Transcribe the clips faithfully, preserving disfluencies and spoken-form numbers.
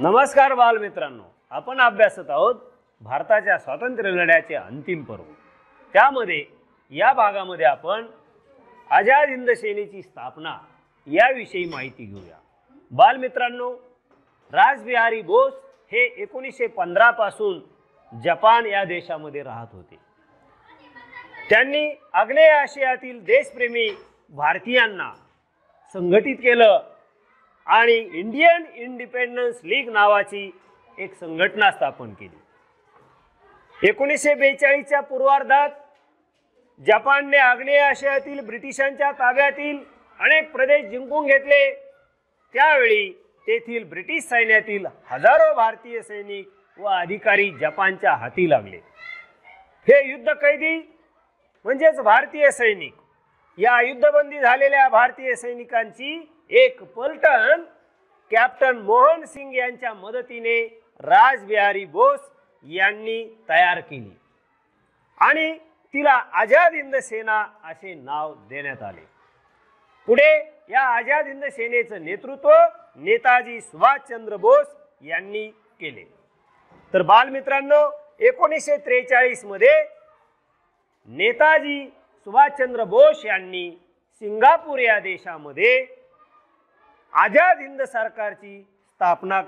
नमस्कार बालमित्रांनो, आपण अभ्यासत आहोत भारताच्या स्वातंत्र्य लढ्याचे अंतिम पर्व। त्यामध्ये या भागामध्ये आपण आझाद हिंद सेनेची स्थापना याविषयी माहिती घेऊया। बालमित्रांनो, रासबिहारी बोस हे एकोणीसशे पंधरा पासून जपान या देशामध्ये राहत होते। त्यांनी आग्नेय आशियातील देशप्रेमी भारतीयांना संघटित केलं आणि इंडियन इंडिपेंडन्स लीग नावाची एक संघटना स्थापन केली। एकोणीसशे बेचाळीस च्या पूर्वार्धात जपानने आग्नेय आशियातील ब्रिटिशांच्या ताब्यातील अनेक प्रदेश जिंकून घेतले। त्यावेळी तेथील ब्रिटिश सैन्यातील हजारो भारतीय सैनिक व अधिकारी जपानच्या हाती लागले। हे युद्ध कैदी म्हणजेच भारतीय सैनिक, या युद्धबंदी झालेल्या भारतीय सैनिकांची एक पलटण कॅप्टन मोहन सिंग यांच्या मदतीने रासबिहारी बोस यांनी तयार केली आणि तिला आझाद हिंद सेना असे नाव देण्यात आले। पुढे या आझाद हिंद सेनेचे नेतृत्व नेताजी सुभाषचंद्र बोस यांनी केले। तर बालमित्रांनो, एकोणीसशे त्रेचाळीस मध्ये नेताजी सुभाषचंद्र बोस यांनी सिंगापूर या देशामध्ये आझाद हिंद सरकारची स्थापना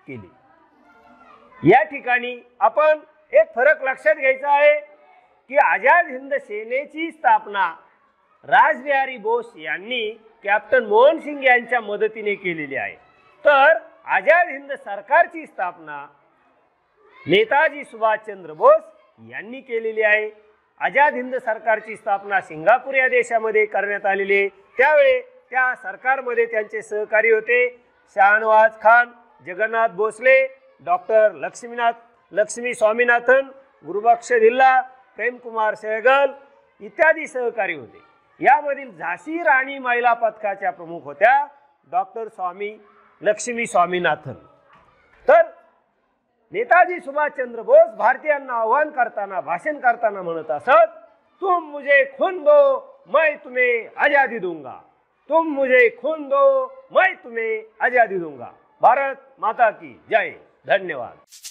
केली। या ठिकाणी आपण एक फरक लक्षात घ्यायचा आहे की आझाद हिंद सेनेची स्थापना रासबिहारी बोस यांनी कॅप्टन मोहन सिंग यांच्या मदतीने केलेली आहे, तर आझाद हिंद सरकारची स्थापना नेताजी सुभाषचंद्र बोस यांनी केलेली आहे। आझाद हिंद सरकारची स्थापना सिंगापूर या देशामध्ये करण्यात आलेली आहे। त्यावेळी त्या सरकारमध्ये त्यांचे सहकारी होते शाहनवाज खान, जगन्नाथ भोसले, डॉक्टर लक्ष्मीनाथ लक्ष्मी स्वामीनाथन, गुरुबख्श धिल्ला, प्रेमकुमार सहगल इत्यादी सहकारी होते। यामधील झाशी राणी महिला पथकाच्या प्रमुख होत्या डॉक्टर स्वामी लक्ष्मी स्वामीनाथन। तर नेताजी सुभाषचंद्र बोस भारतीयांना आव्हान करताना भाषण करताना म्हणत असत, तुम मुझे खून दो मैं तुम्हें आजादी दूंगा, तुम मुझे खून दो मैं तुम्हें आजादी दूंगा। भारत माता की जय। धन्यवाद।